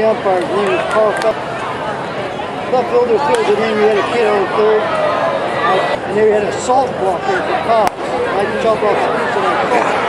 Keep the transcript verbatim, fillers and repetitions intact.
umpire, his name was Carl Duff. Duffielder fielded in, we had a kid on third. And there we had a salt block there for cops. I'd jump off the streets and I'd